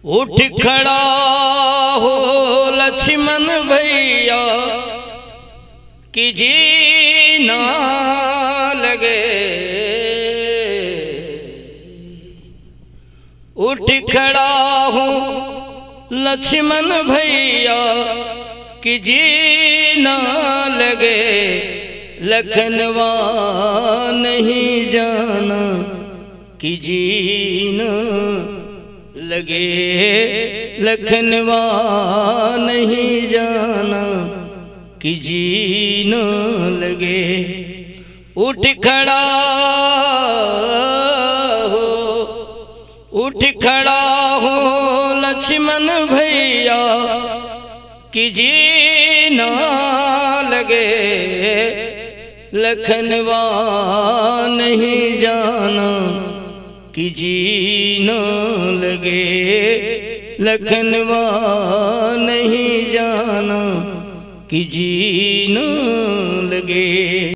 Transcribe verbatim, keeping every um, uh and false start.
उठ खड़ा हो लक्ष्मण भैया कि जी ना लगे। उठ खड़ा हो लक्ष्मण भैया कि जी ना लगे। लखनवा नहीं जाना कि जी ना लगे। लखनवा नहीं जाना कि जी न लगे। उठ खड़ा हो उठ खड़ा हो लक्ष्मण भैया कि जी न लगे। लखनवा नहीं जाना कि जी न लगे। लखनवा नहीं जाना कि जी न लगे।